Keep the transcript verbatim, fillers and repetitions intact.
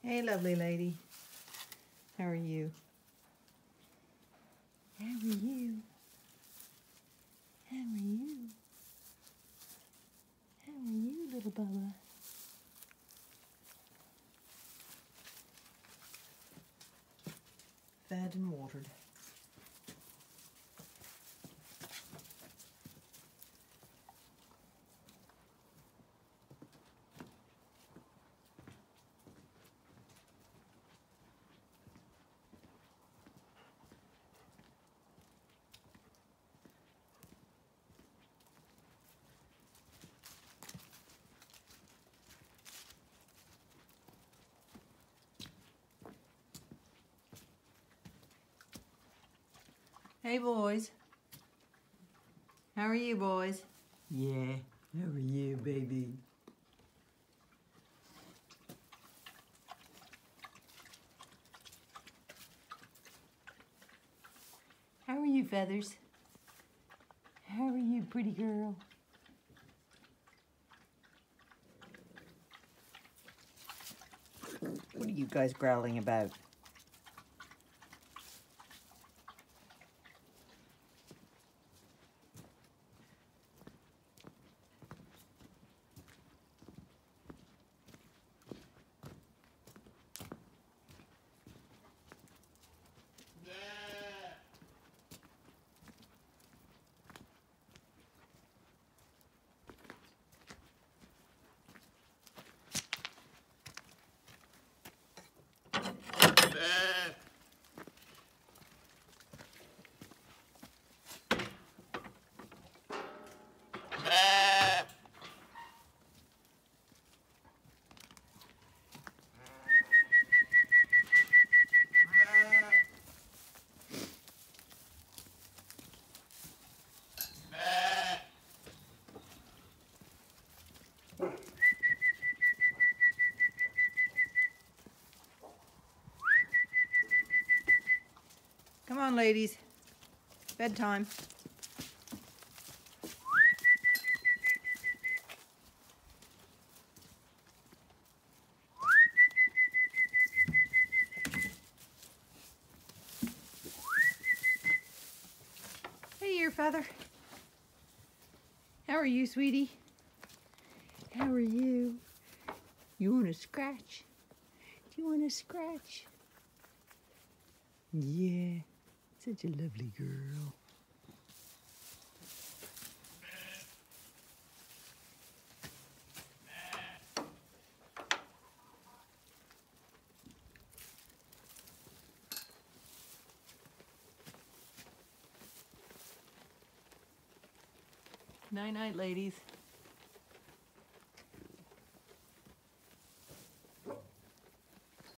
Hey, lovely lady. How are you? How are you? How are you? How are you, little Bubba? Fed and watered. Hey, boys. How are you, boys? Yeah, how are you, baby? How are you, Feathers? How are you, pretty girl? What are you guys growling about? Come on, ladies. Bedtime. Hey, ear feather. How are you, sweetie? How are you? You want to scratch? Do you want to scratch? Yeah, such a lovely girl. Night night, ladies.